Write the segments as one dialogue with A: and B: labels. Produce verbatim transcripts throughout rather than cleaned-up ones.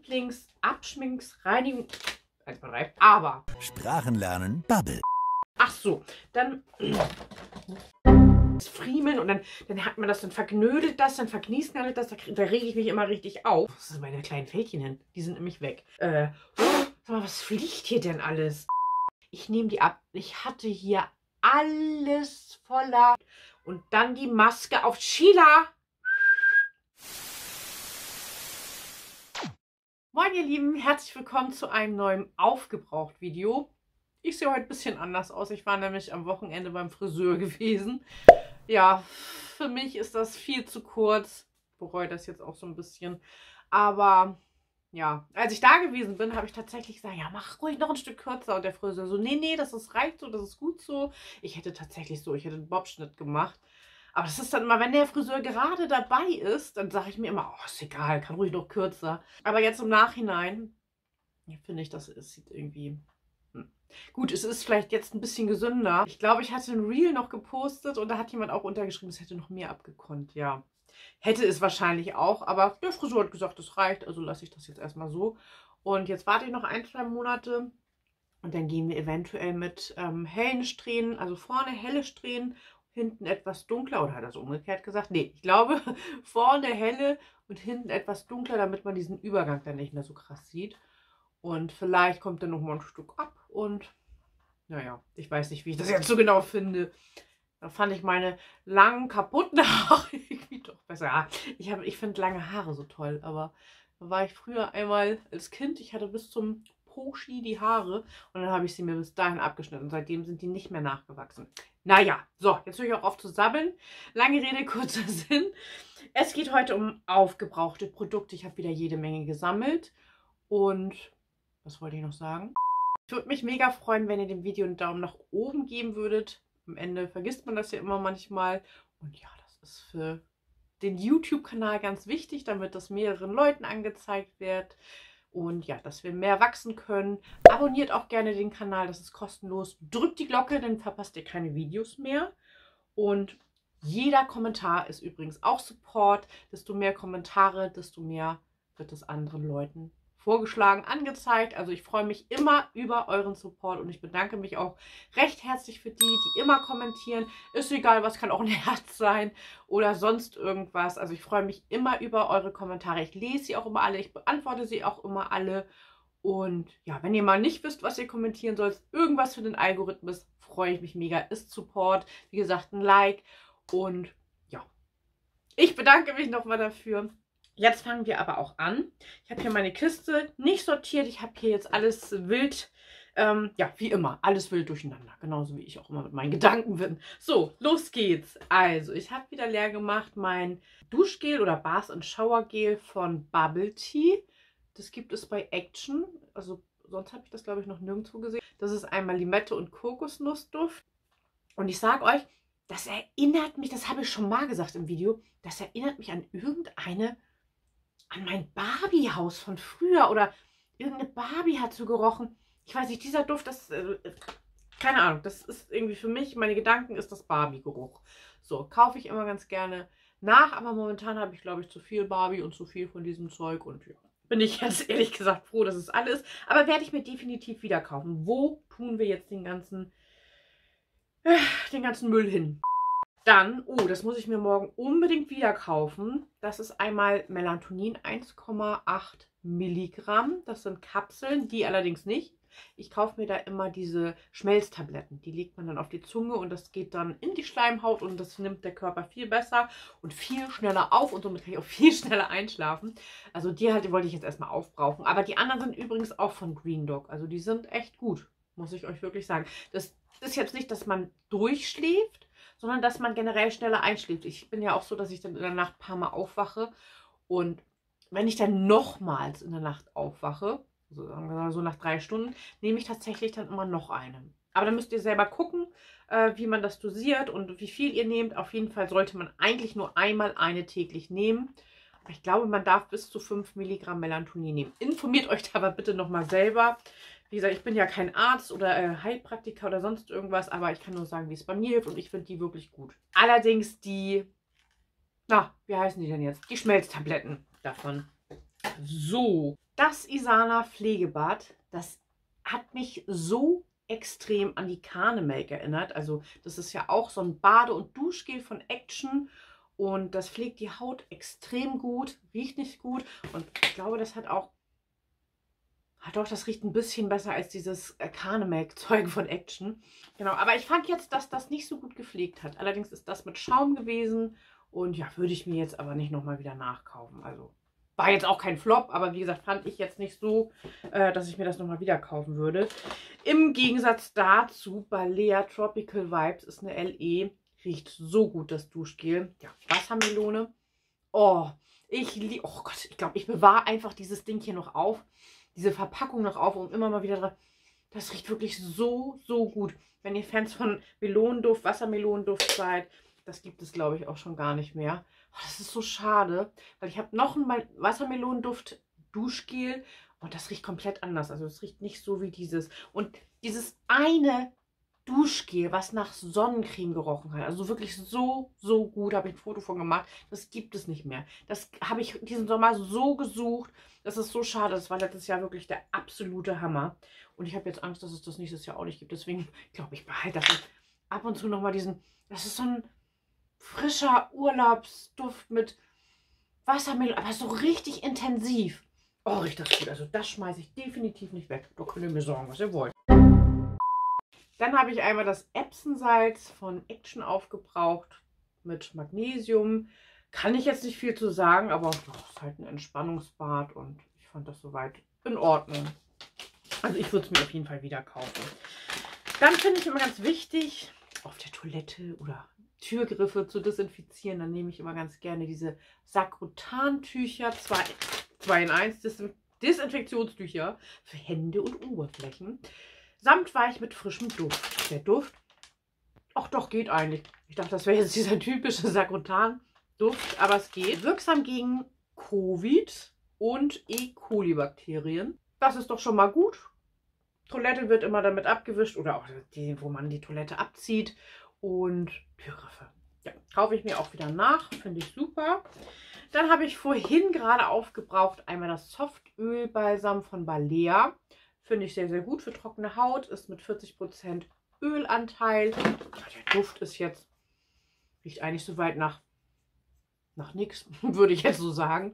A: Lieblingsabschminksreinigung. Aber.
B: Sprachen lernen, Bubble.
A: Ach so, dann. Friemeln und dann, dann hat man das, dann verknödelt das, dann verkniesknallt das, da, da rege ich mich immer richtig auf. Was sind meine kleinen Fältchen hin? Die sind nämlich weg. Äh, sag mal, was fliegt hier denn alles? Ich nehme die ab. Ich hatte hier alles voller. Und dann die Maske auf Sheila. Moin ihr Lieben, herzlich willkommen zu einem neuen Aufgebraucht-Video. Ich sehe heute ein bisschen anders aus. Ich war nämlich am Wochenende beim Friseur gewesen. Ja, für mich ist das viel zu kurz. Ich bereue das jetzt auch so ein bisschen. Aber ja, als ich da gewesen bin, habe ich tatsächlich gesagt, ja, mach ruhig noch ein Stück kürzer. Und der Friseur so, nee, nee, das ist, reicht so, das ist gut so. Ich hätte tatsächlich so, ich hätte einen Bobschnitt gemacht. Aber das ist dann immer, wenn der Friseur gerade dabei ist, dann sage ich mir immer, oh, ist egal, kann ruhig noch kürzer. Aber jetzt im Nachhinein, finde ich, das ist, sieht irgendwie... Hm. Gut, es ist vielleicht jetzt ein bisschen gesünder. Ich glaube, ich hatte ein Reel noch gepostet und da hat jemand auch untergeschrieben, es hätte noch mehr abgekonnt. Ja, hätte es wahrscheinlich auch, aber der Friseur hat gesagt, es reicht, also lasse ich das jetzt erstmal so. Und jetzt warte ich noch ein, zwei Monate und dann gehen wir eventuell mit ähm, hellen Strähnen, also vorne helle Strähnen, hinten etwas dunkler, oder hat er so umgekehrt gesagt? Nee, ich glaube, vorne helle und hinten etwas dunkler, damit man diesen Übergang dann nicht mehr so krass sieht. Und vielleicht kommt dann noch mal ein Stück ab und naja, ich weiß nicht, wie ich das jetzt so genau finde. Da fand ich meine langen, kaputten Haare irgendwie doch besser. Ich, hab, ich finde lange Haare so toll, aber da war ich früher einmal als Kind, ich hatte bis zum Poschi die Haare und dann habe ich sie mir bis dahin abgeschnitten. Seitdem sind die nicht mehr nachgewachsen. Naja, so, jetzt höre ich auch auf zu sabbeln. Lange Rede, kurzer Sinn. Es geht heute um aufgebrauchte Produkte. Ich habe wieder jede Menge gesammelt und was wollte ich noch sagen? Ich würde mich mega freuen, wenn ihr dem Video einen Daumen nach oben geben würdet. Am Ende vergisst man das ja immer manchmal. Und ja, das ist für den YouTube-Kanal ganz wichtig, damit das mehreren Leuten angezeigt wird. Und ja, dass wir mehr wachsen können. Abonniert auch gerne den Kanal, das ist kostenlos. Drückt die Glocke, dann verpasst ihr keine Videos mehr. Und jeder Kommentar ist übrigens auch Support. Desto mehr Kommentare, desto mehr wird es anderen Leuten vorgeschlagen, angezeigt. Also ich freue mich immer über euren Support und ich bedanke mich auch recht herzlich für die, die immer kommentieren. Ist egal, was, kann auch ein Herz sein oder sonst irgendwas. Also ich freue mich immer über eure Kommentare. Ich lese sie auch immer alle, ich beantworte sie auch immer alle. Und ja, wenn ihr mal nicht wisst, was ihr kommentieren sollt, irgendwas für den Algorithmus, freue ich mich mega. Ist Support, wie gesagt, ein Like. Und ja, ich bedanke mich nochmal dafür. Jetzt fangen wir aber auch an. Ich habe hier meine Kiste nicht sortiert. Ich habe hier jetzt alles wild, ähm, ja, wie immer, alles wild durcheinander. Genauso wie ich auch immer mit meinen Gedanken bin. So, los geht's. Also, ich habe wieder leer gemacht mein Duschgel oder Bath and Shower Gel von Bubble Tea. Das gibt es bei Action. Also, sonst habe ich das, glaube ich, noch nirgendwo gesehen. Das ist einmal Limette und Kokosnussduft. Und ich sage euch, das erinnert mich, das habe ich schon mal gesagt im Video, das erinnert mich an irgendeine... an mein Barbie-Haus von früher oder irgendeine Barbie hat so gerochen. Ich weiß nicht, dieser Duft, das, äh, keine Ahnung, das ist irgendwie für mich, meine Gedanken ist das Barbie-Geruch. So, kaufe ich immer ganz gerne nach, aber momentan habe ich, glaube ich, zu viel Barbie und zu viel von diesem Zeug und ja, bin ich jetzt ehrlich gesagt froh, dass es alles ist. Aber werde ich mir definitiv wieder kaufen. Wo tun wir jetzt den ganzen, äh, den ganzen Müll hin? Dann, oh, das muss ich mir morgen unbedingt wieder kaufen. Das ist einmal Melatonin, eins Komma acht Milligramm. Das sind Kapseln, die allerdings nicht. Ich kaufe mir da immer diese Schmelztabletten. Die legt man dann auf die Zunge und das geht dann in die Schleimhaut und das nimmt der Körper viel besser und viel schneller auf und somit kann ich auch viel schneller einschlafen. Also die halt, die wollte ich jetzt erstmal aufbrauchen. Aber die anderen sind übrigens auch von Green Dog. Also die sind echt gut, muss ich euch wirklich sagen. Das ist jetzt nicht, dass man durchschläft, sondern dass man generell schneller einschläft. Ich bin ja auch so, dass ich dann in der Nacht ein paar Mal aufwache und wenn ich dann nochmals in der Nacht aufwache, so, sagen wir mal so nach drei Stunden, nehme ich tatsächlich dann immer noch eine. Aber dann müsst ihr selber gucken, äh, wie man das dosiert und wie viel ihr nehmt. Auf jeden Fall sollte man eigentlich nur einmal eine täglich nehmen. Aber ich glaube, man darf bis zu fünf Milligramm Melatonin nehmen. Informiert euch da aber bitte nochmal selber. Wie gesagt, ich bin ja kein Arzt oder äh, Heilpraktiker oder sonst irgendwas, aber ich kann nur sagen, wie es bei mir hilft und ich finde die wirklich gut. Allerdings die, na, wie heißen die denn jetzt? Die Schmelztabletten davon. So, Das Isana Pflegebad, das hat mich so extrem an die Carnemake erinnert. Also das ist ja auch so ein Bade- und Duschgel von Action. Und das pflegt die Haut extrem gut, riecht nicht gut. Und ich glaube, das hat auch... Ah, doch, das riecht ein bisschen besser als dieses Carnemake-Zeug von Action. Genau, aber ich fand jetzt, dass das nicht so gut gepflegt hat. Allerdings ist das mit Schaum gewesen. Und ja, würde ich mir jetzt aber nicht nochmal wieder nachkaufen. Also war jetzt auch kein Flop, aber wie gesagt, fand ich jetzt nicht so, äh, dass ich mir das nochmal wieder kaufen würde. Im Gegensatz dazu, Balea Tropical Vibes ist eine L E. Riecht so gut, das Duschgel. Ja, Wassermelone. Oh, ich liebe... Oh Gott, ich glaube, ich bewahre einfach dieses Ding hier noch auf. Diese Verpackung noch auf, um immer mal wieder dran. Das riecht wirklich so, so gut. Wenn ihr Fans von Melonenduft, Wassermelonenduft seid, das gibt es, glaube ich, auch schon gar nicht mehr. Oh, das ist so schade, weil ich habe noch ein Wassermelonenduft Duschgel und das riecht komplett anders. Also es riecht nicht so wie dieses. Und dieses eine Duschgel, was nach Sonnencreme gerochen hat, also wirklich so, so gut, habe ich ein Foto von gemacht. Das gibt es nicht mehr. Das habe ich diesen Sommer so gesucht. Das ist so schade. Das war letztes Jahr wirklich der absolute Hammer. Und ich habe jetzt Angst, dass es das nächstes Jahr auch nicht gibt. Deswegen glaube ich, behalte das ab und zu nochmal diesen... Das ist so ein frischer Urlaubsduft mit Wassermelone, aber so richtig intensiv. Oh, riecht das gut. Also das schmeiße ich definitiv nicht weg. Da könnt ihr mir sagen, was ihr wollt. Dann habe ich einmal das Epsom-Salz von Action aufgebraucht mit Magnesium. Kann ich jetzt nicht viel zu sagen, aber es ist halt ein Entspannungsbad und ich fand das soweit in Ordnung. Also ich würde es mir auf jeden Fall wieder kaufen. Dann finde ich immer ganz wichtig, auf der Toilette oder Türgriffe zu desinfizieren. Dann nehme ich immer ganz gerne diese Sakrotan-Tücher, zwei in eins Desinfektionstücher für Hände und Oberflächen. Samtweich mit frischem Duft. Der Duft, ach doch, geht eigentlich. Ich dachte, das wäre jetzt dieser typische Sakrotan-Duft, aber es geht. Wirksam gegen Covid und E. coli-Bakterien. Das ist doch schon mal gut. Toilette wird immer damit abgewischt oder auch die, wo man die Toilette abzieht. Und Türgriffe. Ja, kaufe ich mir auch wieder nach. Finde ich super. Dann habe ich vorhin gerade aufgebraucht einmal das Softölbalsam von Balea. Finde ich sehr, sehr gut für trockene Haut. Ist mit vierzig Prozent Ölanteil. Ja, der Duft ist jetzt, riecht eigentlich soweit nach, nach nichts, würde ich jetzt so sagen.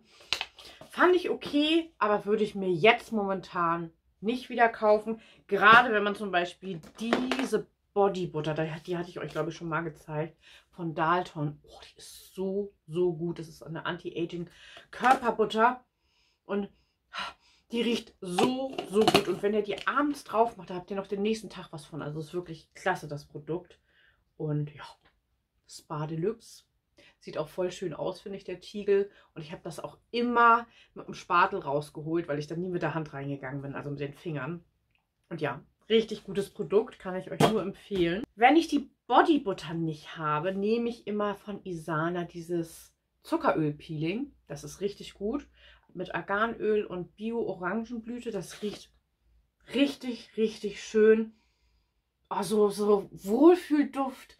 A: Fand ich okay, aber würde ich mir jetzt momentan nicht wieder kaufen. Gerade wenn man zum Beispiel diese Bodybutter, die hatte ich euch, glaube ich, schon mal gezeigt, von Dalton. Oh, die ist so, so gut. Das ist eine Anti-Aging Körperbutter. Und die riecht so, so gut. Und wenn ihr die abends drauf macht, da habt ihr noch den nächsten Tag was von. Also es ist wirklich klasse, das Produkt. Und ja, Spa Deluxe. Sieht auch voll schön aus, finde ich, der Tiegel. Und ich habe das auch immer mit dem Spatel rausgeholt, weil ich dann nie mit der Hand reingegangen bin, also mit den Fingern. Und ja, richtig gutes Produkt, kann ich euch nur empfehlen. Wenn ich die Bodybutter nicht habe, nehme ich immer von Isana dieses Zuckeröl-Peeling. Das ist richtig gut. Mit Arganöl und Bio-Orangenblüte. Das riecht richtig, richtig schön. Also so Wohlfühlduft.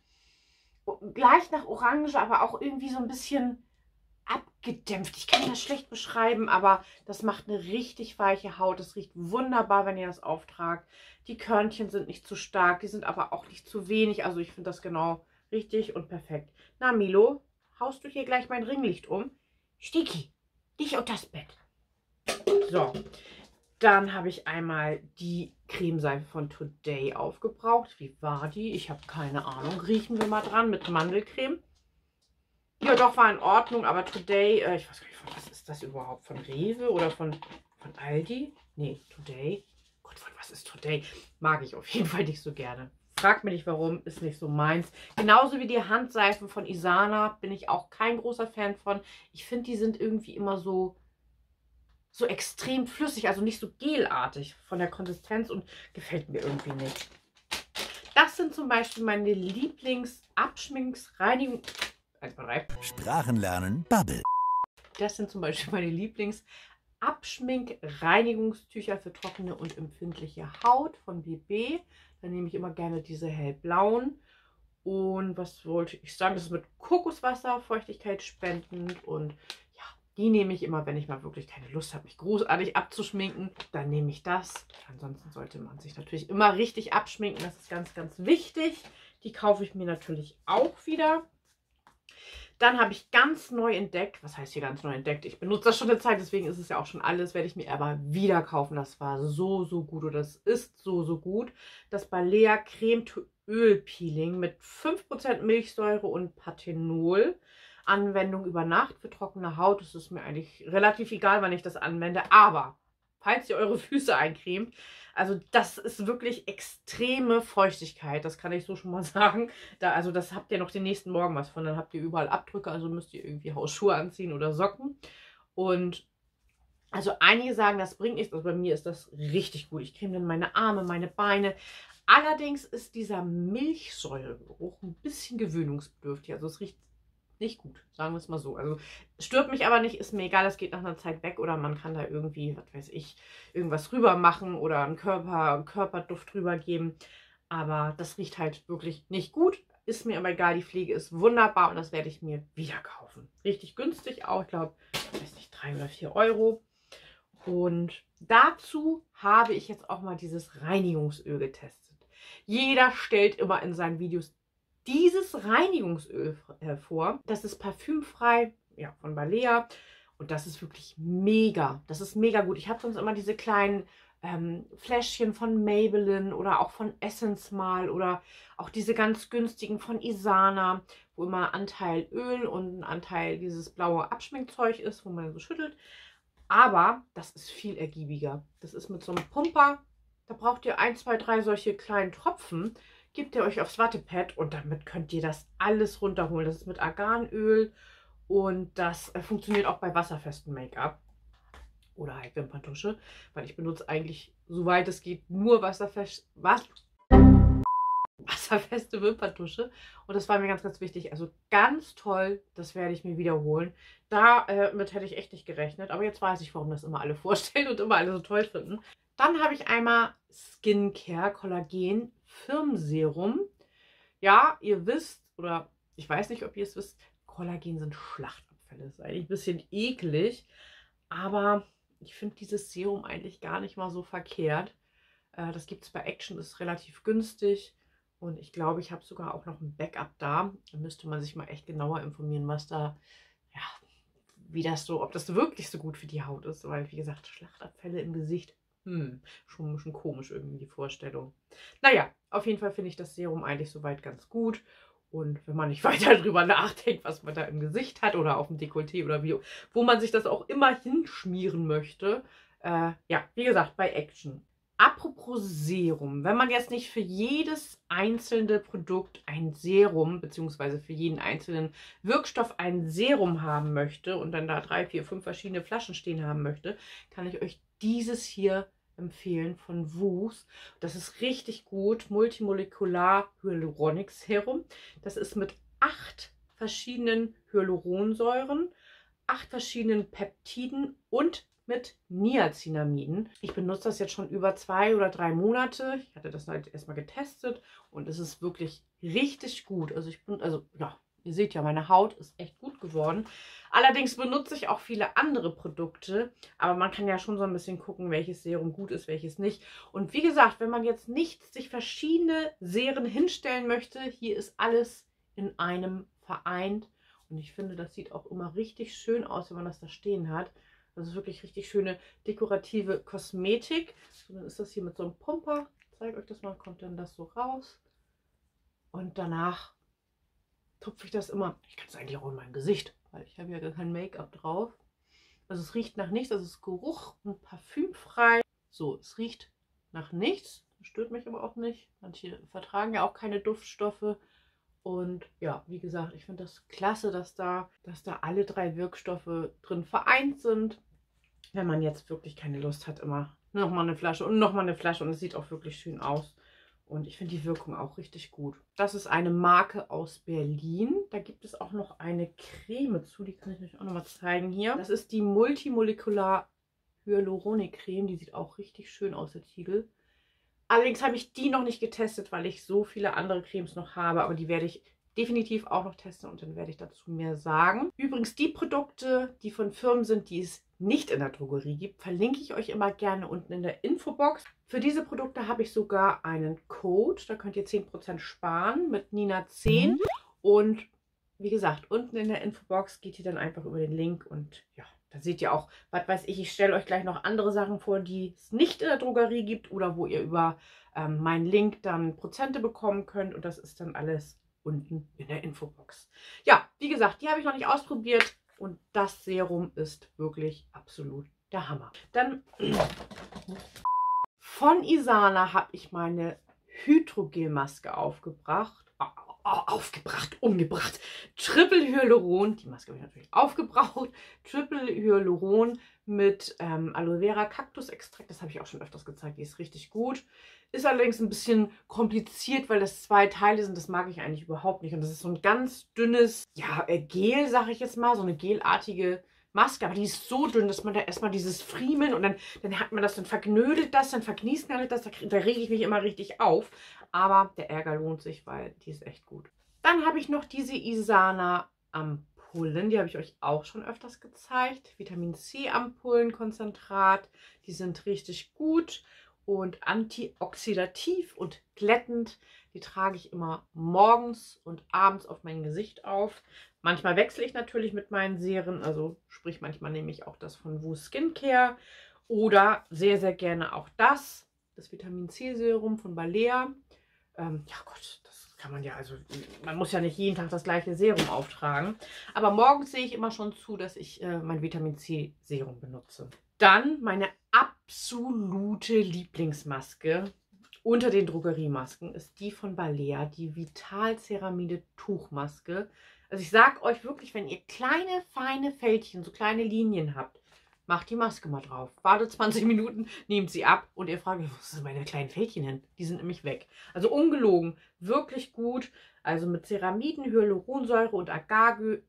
A: Gleich nach Orange, aber auch irgendwie so ein bisschen abgedämpft. Ich kann das schlecht beschreiben, aber das macht eine richtig weiche Haut. Das riecht wunderbar, wenn ihr das auftragt. Die Körnchen sind nicht zu stark, die sind aber auch nicht zu wenig. Also ich finde das genau richtig und perfekt. Na Milo, haust du hier gleich mein Ringlicht um? Stiki, dich und das Bett. So, dann habe ich einmal die Cremeseife von Today aufgebraucht. Wie war die? Ich habe keine Ahnung. Riechen wir mal dran mit Mandelcreme. Ja, doch, war in Ordnung, aber Today, äh, ich weiß gar nicht, von was ist das überhaupt? Von Rewe oder von, von Aldi? Nee, Today. Gott, von was ist Today? Mag ich auf jeden Fall nicht so gerne. Fragt mich nicht warum, ist nicht so meins. Genauso wie die Handseifen von Isana bin ich auch kein großer Fan von. Ich finde, die sind irgendwie immer so, so extrem flüssig, also nicht so gelartig von der Konsistenz und gefällt mir irgendwie nicht. Das sind zum Beispiel meine Lieblings-Abschminksreinigung.
B: Sprachenlernen Bubble.
A: Das sind zum Beispiel meine Lieblings-Abschmink-Reinigungstücher für trockene und empfindliche Haut von B B. Da nehme ich immer gerne diese hellblauen. Und was wollte ich sagen? Das ist mit Kokoswasser, Feuchtigkeit spendend und ja, Die nehme ich immer, wenn ich mal wirklich keine Lust habe, mich großartig abzuschminken. Dann nehme ich das. Ansonsten sollte man sich natürlich immer richtig abschminken. Das ist ganz, ganz wichtig. Die kaufe ich mir natürlich auch wieder. Dann habe ich ganz neu entdeckt, was heißt hier ganz neu entdeckt? Ich benutze das schon eine Zeit, deswegen ist es ja auch schon alles, werde ich mir aber wieder kaufen. Das war so, so gut oder das ist so, so gut. Das Balea Creme to Öl Peeling mit fünf Prozent Milchsäure und Panthenol. Anwendung über Nacht für trockene Haut. Es ist mir eigentlich relativ egal, wann ich das anwende, aber falls ihr eure Füße eincremt, also das ist wirklich extreme Feuchtigkeit, das kann ich so schon mal sagen. Da, also das habt ihr noch den nächsten Morgen was von, dann habt ihr überall Abdrücke, also müsst ihr irgendwie Hausschuhe anziehen oder Socken. Und also einige sagen, das bringt nichts, also bei mir ist das richtig gut. Ich creme dann meine Arme, meine Beine. Allerdings ist dieser Milchsäuregeruch ein bisschen gewöhnungsbedürftig, also es riecht nicht gut, sagen wir es mal so. Also stört mich aber nicht, ist mir egal, es geht nach einer Zeit weg oder man kann da irgendwie, was weiß ich, irgendwas rüber machen oder einen Körper, einen Körperduft drüber geben. Aber das riecht halt wirklich nicht gut, ist mir aber egal, die Pflege ist wunderbar und das werde ich mir wieder kaufen. Richtig günstig auch, ich glaube, ich weiß nicht, drei oder vier Euro. Und dazu habe ich jetzt auch mal dieses Reinigungsöl getestet. Jeder stellt immer in seinen Videos dieses Reinigungsöl hervor. Das ist parfümfrei, ja, von Balea. Und das ist wirklich mega. Das ist mega gut. Ich habe sonst immer diese kleinen ähm, Fläschchen von Maybelline oder auch von Essence mal oder auch diese ganz günstigen von Isana, wo immer Anteil Öl und ein Anteil dieses blaue Abschminkzeug ist, wo man so schüttelt. Aber das ist viel ergiebiger. Das ist mit so einem Pumper. Da braucht ihr ein, zwei, drei solche kleinen Tropfen. Gebt ihr euch aufs Wattepad und damit könnt ihr das alles runterholen. Das ist mit Arganöl und das äh, funktioniert auch bei wasserfestem Make-up oder halt Wimperntusche, weil ich benutze eigentlich, soweit es geht, nur wasserfest, was, wasserfeste Wimperntusche und das war mir ganz, ganz wichtig. Also ganz toll, das werde ich mir wiederholen. Damit äh, hätte ich echt nicht gerechnet, aber jetzt weiß ich, warum das immer alle vorstellen und immer alle so toll finden. Dann habe ich einmal Skincare Kollagen Firmenserum. Ja, ihr wisst, oder ich weiß nicht, ob ihr es wisst, Kollagen sind Schlachtabfälle. Das ist eigentlich ein bisschen eklig, aber ich finde dieses Serum eigentlich gar nicht mal so verkehrt. Das gibt es bei Action, ist relativ günstig und ich glaube, ich habe sogar auch noch ein Backup da. Da müsste man sich mal echt genauer informieren, was da, ja, wie das so, ob das wirklich so gut für die Haut ist, weil, wie gesagt, Schlachtabfälle im Gesicht, hm, schon ein bisschen komisch irgendwie die Vorstellung. Naja, auf jeden Fall finde ich das Serum eigentlich soweit ganz gut. Und wenn man nicht weiter drüber nachdenkt, was man da im Gesicht hat oder auf dem Dekolleté oder wie, wo man sich das auch immer hinschmieren möchte. Äh, ja, wie gesagt, bei Action. Apropos Serum, wenn man jetzt nicht für jedes einzelne Produkt ein Serum, beziehungsweise für jeden einzelnen Wirkstoff ein Serum haben möchte und dann da drei, vier, fünf verschiedene Flaschen stehen haben möchte, kann ich euch dieses hier empfehlen von Woo's. Das ist richtig gut. Multimolekular Hyaluronic Serum. Das ist mit acht verschiedenen Hyaluronsäuren, acht verschiedenen Peptiden und mit Niacinamiden. Ich benutze das jetzt schon über zwei oder drei Monate. Ich hatte das halt erstmal getestet und es ist wirklich richtig gut. Also ich bin, also ja, ihr seht ja, meine Haut ist echt gut geworden. Allerdings benutze ich auch viele andere Produkte, aber man kann ja schon so ein bisschen gucken, welches Serum gut ist, welches nicht. Und wie gesagt, wenn man jetzt nicht sich verschiedene Serien hinstellen möchte, hier ist alles in einem vereint. Und ich finde, das sieht auch immer richtig schön aus, wenn man das da stehen hat. Das ist wirklich richtig schöne dekorative Kosmetik. So, dann ist das hier mit so einem Pumper. Ich zeige euch das mal, kommt dann das so raus. Und danach tupfe ich das immer. Ich kann es eigentlich auch in mein Gesicht, weil ich habe ja gar kein Make-up drauf. Also es riecht nach nichts, also es ist geruch- und parfümfrei. So, es riecht nach nichts, stört mich aber auch nicht. Manche vertragen ja auch keine Duftstoffe. Und ja, wie gesagt, ich finde das klasse, dass da, dass da alle drei Wirkstoffe drin vereint sind. Wenn man jetzt wirklich keine Lust hat, immer nochmal eine Flasche und nochmal eine Flasche. Und es sieht auch wirklich schön aus. Und ich finde die Wirkung auch richtig gut. Das ist eine Marke aus Berlin. Da gibt es auch noch eine Creme zu. Die kann ich euch auch nochmal zeigen hier. Das ist die Multimolekular Hyaluronic Creme. Die sieht auch richtig schön aus, der Titel. Allerdings habe ich die noch nicht getestet, weil ich so viele andere Cremes noch habe. Aber die werde ich definitiv auch noch testen und dann werde ich dazu mehr sagen. Übrigens, die Produkte, die von Firmen sind, die es nicht in der Drogerie gibt, verlinke ich euch immer gerne unten in der Infobox. Für diese Produkte habe ich sogar einen Code, da könnt ihr zehn Prozent sparen mit Nina zehn. Und wie gesagt, unten in der Infobox geht ihr dann einfach über den Link und ja, da seht ihr auch, was weiß ich, ich stelle euch gleich noch andere Sachen vor, die es nicht in der Drogerie gibt oder wo ihr über ähm, meinen Link dann Prozente bekommen könnt und das ist dann alles unten in der Infobox. Ja, wie gesagt, die habe ich noch nicht ausprobiert und das Serum ist wirklich absolut der Hammer. Dann von Isana habe ich meine Hydrogelmaske aufgebracht. aufgebracht, umgebracht. Triple Hyaluron, die Maske habe ich natürlich aufgebraucht. Triple Hyaluron mit ähm, Aloe Vera Kaktusextrakt. Das habe ich auch schon öfters gezeigt. Die ist richtig gut. Ist allerdings ein bisschen kompliziert, weil das zwei Teile sind. Das mag ich eigentlich überhaupt nicht. Und das ist so ein ganz dünnes, ja, Gel, sage ich jetzt mal. So eine gelartige Maske. Aber die ist so dünn, dass man da erstmal dieses Friemeln und dann, dann hat man das, dann verknödelt das, dann verkniest man das. Da, da rege ich mich immer richtig auf. Aber der Ärger lohnt sich, weil die ist echt gut. Dann habe ich noch diese Isana Ampullen. Die habe ich euch auch schon öfters gezeigt. Vitamin C Ampullenkonzentrat. Die sind richtig gut und antioxidativ und glättend. Die trage ich immer morgens und abends auf mein Gesicht auf. Manchmal wechsle ich natürlich mit meinen Serien. Also sprich, manchmal nehme ich auch das von Wu Skincare. Oder sehr, sehr gerne auch das. Das Vitamin C Serum von Balea. Ähm, ja Gott, das kann man ja, also man muss ja nicht jeden Tag das gleiche Serum auftragen. Aber morgens sehe ich immer schon zu, dass ich äh, mein Vitamin C Serum benutze. Dann meine absolute Lieblingsmaske unter den Drogeriemasken ist die von Balea, die Vital Ceramide Tuchmaske. Also ich sage euch wirklich, wenn ihr kleine, feine Fältchen, so kleine Linien habt, macht die Maske mal drauf. Wartet zwanzig Minuten, nehmt sie ab und ihr fragt euch, wo sind meine kleinen Fältchen hin? Die sind nämlich weg. Also ungelogen, wirklich gut. Also mit Ceramiden, Hyaluronsäure und Agargö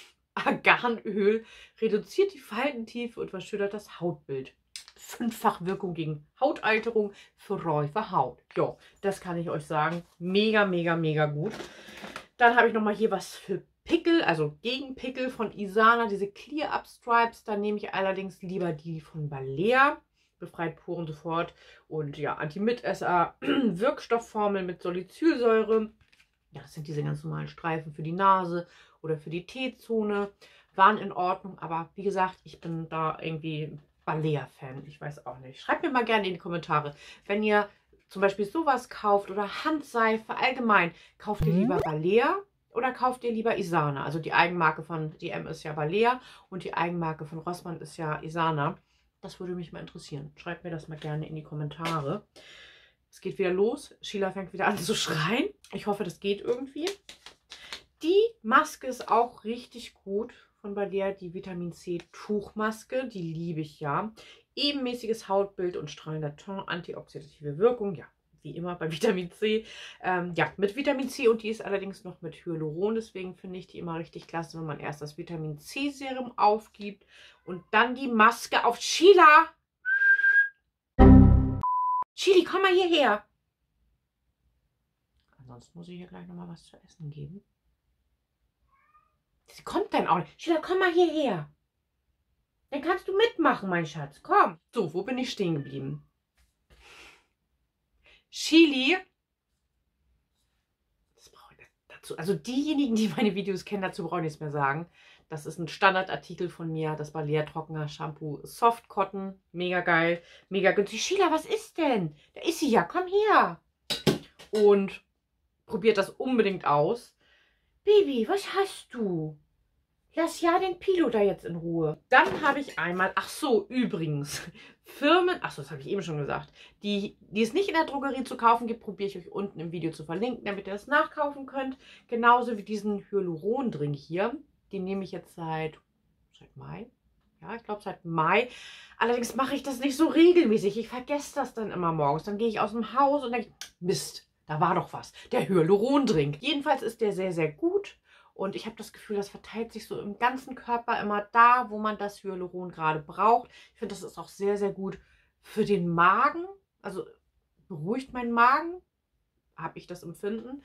A: Arganöl reduziert die Faltentiefe und verschönert das Hautbild. Fünffach Wirkung gegen Hautalterung für reife Haut. Ja, das kann ich euch sagen. Mega, mega, mega gut. Dann habe ich nochmal hier was für Pickel, also gegen Pickel von Isana, diese Clear Up Stripes. Da nehme ich allerdings lieber die von Balea. Befreit Poren sofort. Und ja, Anti-Mitesser, Wirkstoffformel mit Salicylsäure. Ja, das sind diese ganz normalen Streifen für die Nase oder für die T-Zone. Waren in Ordnung, aber wie gesagt, ich bin da irgendwie Balea-Fan. Ich weiß auch nicht. Schreibt mir mal gerne in die Kommentare, wenn ihr zum Beispiel sowas kauft oder Handseife allgemein. Kauft ihr lieber Balea oder kauft ihr lieber Isana? Also die Eigenmarke von D M ist ja Balea und die Eigenmarke von Rossmann ist ja Isana. Das würde mich mal interessieren. Schreibt mir das mal gerne in die Kommentare. Es geht wieder los. Sheila fängt wieder an zu schreien. Ich hoffe, das geht irgendwie. Die Maske ist auch richtig gut von Balea, die Vitamin C Tuchmaske. Die liebe ich ja. Ebenmäßiges Hautbild und strahlender Ton, antioxidative Wirkung. Ja, wie immer bei Vitamin C. Ähm, ja, mit Vitamin C und die ist allerdings noch mit Hyaluron. Deswegen finde ich die immer richtig klasse, wenn man erst das Vitamin C Serum aufgibt und dann die Maske auf. Sheila! Chili, komm mal hierher. Ansonsten muss ich hier gleich nochmal was zu essen geben. Sie kommt dann auch nicht. Sheila, komm mal hierher. Dann kannst du mitmachen, mein Schatz. Komm. So, wo bin ich stehen geblieben? Chili. Das brauche ich dazu. Also diejenigen, die meine Videos kennen, dazu brauche ich nichts mehr sagen. Das ist ein Standardartikel von mir. Das Balea Trockener Shampoo Soft Cotton. Mega geil. Mega günstig. Sheila, was ist denn? Da ist sie ja. Komm her. Und probiert das unbedingt aus. Baby, was hast du? Lass ja den Pilo da jetzt in Ruhe. Dann habe ich einmal, ach so, übrigens, Firmen, ach so, das habe ich eben schon gesagt, die, die es nicht in der Drogerie zu kaufen gibt, probiere ich euch unten im Video zu verlinken, damit ihr das nachkaufen könnt. Genauso wie diesen Hyaluron-Drink hier. Den nehme ich jetzt seit, seit Mai. Ja, ich glaube seit Mai. Allerdings mache ich das nicht so regelmäßig. Ich vergesse das dann immer morgens. Dann gehe ich aus dem Haus und denke, Mist, da war doch was. Der Hyaluron-Drink. Jedenfalls ist der sehr, sehr gut. Und ich habe das Gefühl, das verteilt sich so im ganzen Körper immer da, wo man das Hyaluron gerade braucht. Ich finde, das ist auch sehr, sehr gut für den Magen. Also beruhigt meinen Magen, habe ich das Empfinden.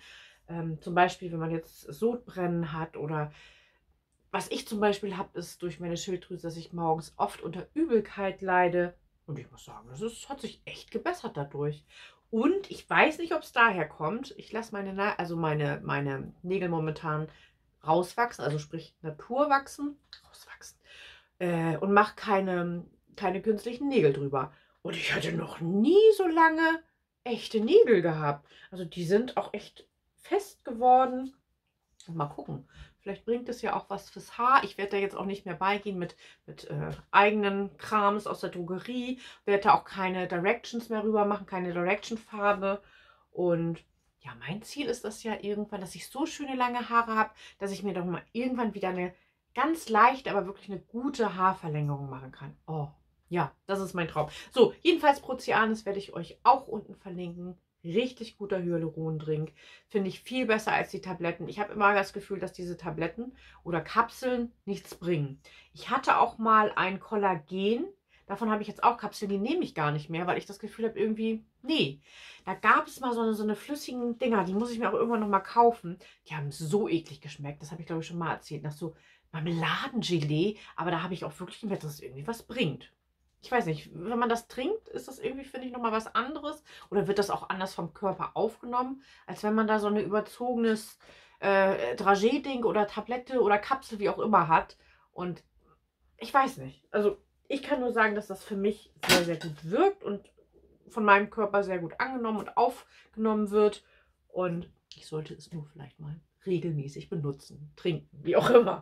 A: Ähm, zum Beispiel, wenn man jetzt Sodbrennen hat oder was ich zum Beispiel habe, ist durch meine Schilddrüse, dass ich morgens oft unter Übelkeit leide. Und ich muss sagen, das ist, hat sich echt gebessert dadurch. Und ich weiß nicht, ob es daher kommt. Ich lasse meine, Na also meine, meine Nägel momentan rauswachsen, also sprich Natur wachsen, rauswachsen. Äh, und mache keine, keine künstlichen Nägel drüber. Und ich hatte noch nie so lange echte Nägel gehabt. Also die sind auch echt fest geworden. Mal gucken. Vielleicht bringt es ja auch was fürs Haar. Ich werde da jetzt auch nicht mehr beigehen mit, mit äh, eigenen Krams aus der Drogerie. Werde da auch keine Directions mehr rüber machen, keine Direction-Farbe. Und ja, mein Ziel ist das ja irgendwann, dass ich so schöne lange Haare habe, dass ich mir doch mal irgendwann wieder eine ganz leichte, aber wirklich eine gute Haarverlängerung machen kann. Oh, ja, das ist mein Traum. So, jedenfalls Prozianis werde ich euch auch unten verlinken. Richtig guter Hyaluron-Drink. Finde ich viel besser als die Tabletten. Ich habe immer das Gefühl, dass diese Tabletten oder Kapseln nichts bringen. Ich hatte auch mal ein Kollagen. Davon habe ich jetzt auch Kapseln, die nehme ich gar nicht mehr, weil ich das Gefühl habe, irgendwie, nee. Da gab es mal so eine, so eine flüssigen Dinger, die muss ich mir auch irgendwann noch mal kaufen. Die haben so eklig geschmeckt. Das habe ich, glaube ich, schon mal erzählt. Nach so Marmeladengelee. Aber da habe ich auch wirklich gemerkt, dass es irgendwie was bringt. Ich weiß nicht, wenn man das trinkt, ist das irgendwie, finde ich, nochmal was anderes. Oder wird das auch anders vom Körper aufgenommen, als wenn man da so ein überzogenes äh, Dragé-Ding oder Tablette oder Kapsel, wie auch immer, hat. Und ich weiß nicht. Also ich kann nur sagen, dass das für mich sehr, sehr gut wirkt und von meinem Körper sehr gut angenommen und aufgenommen wird. Und ich sollte es nur vielleicht mal regelmäßig benutzen, trinken, wie auch immer.